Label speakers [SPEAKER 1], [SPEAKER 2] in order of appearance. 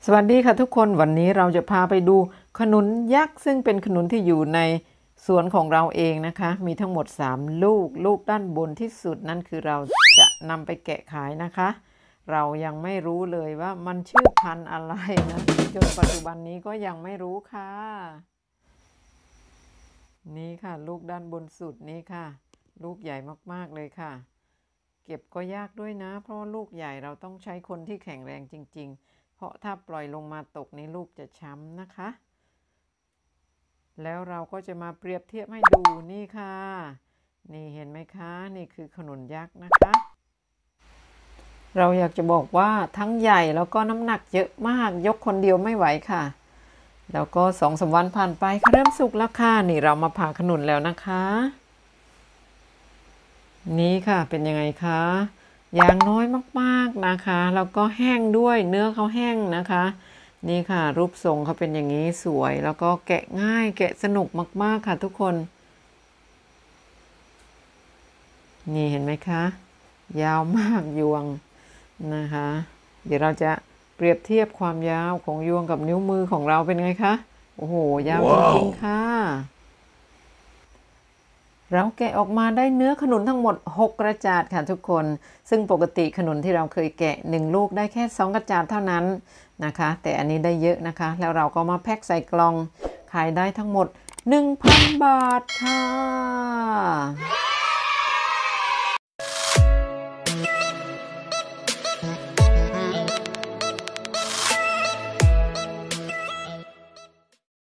[SPEAKER 1] สวัสดีค่ะทุกคนวันนี้เราจะพาไปดูขนุนยักษ์ซึ่งเป็นขนุนที่อยู่ในสวนของเราเองนะคะมีทั้งหมด3ลูกด้านบนที่สุดนั่นคือเราจะนำไปแกะขายนะคะเรายังไม่รู้เลยว่ามันชื่อพันธุ์อะไรนะจนปัจจุบันนี้ก็ยังไม่รู้ค่ะนี่ค่ะลูกด้านบนสุดนี้ค่ะลูกใหญ่มากๆเลยค่ะเก็บก็ยากด้วยนะเพราะลูกใหญ่เราต้องใช้คนที่แข็งแรงจริงๆเพราะถ้าปล่อยลงมาตกนี้ลูกจะช้ำนะคะแล้วเราก็จะมาเปรียบเทียบให้ดูนี่ค่ะนี่เห็นไหมคะนี่คือขนุนยักษ์นะคะเราอยากจะบอกว่าทั้งใหญ่แล้วก็น้ำหนักเยอะมากยกคนเดียวไม่ไหวค่ะแล้วก็2-3 วันผ่านไปค่ะเริ่มสุกแล้วค่ะนี่เรามาผ่าขนุนแล้วนะคะนี่ค่ะเป็นยังไงคะยางน้อยมากๆนะคะแล้วก็แห้งด้วยเนื้อเขาแห้งนะคะนี่ค่ะรูปทรงเขาเป็นอย่างนี้สวยแล้วก็แกะง่ายแกะสนุกมากๆค่ะทุกคนนี่เห็นไหมคะยาวมากยวงนะคะเดี๋ยวเราจะเปรียบเทียบความยาวของยวงกับนิ้วมือของเราเป็นไงคะโอ้โหยาวจริงๆค่ะเราแกะออกมาได้เนื้อขนุนทั้งหมด6กระจาดค่ะทุกคนซึ่งปกติขนุนที่เราเคยแกะ1ลูกได้แค่2กระจาดเท่านั้นนะคะแต่อันนี้ได้เยอะนะคะแล้วเราก็มาแพ็คใส่กล่องขายได้ทั้งหมด 1,000 บาทค่ะ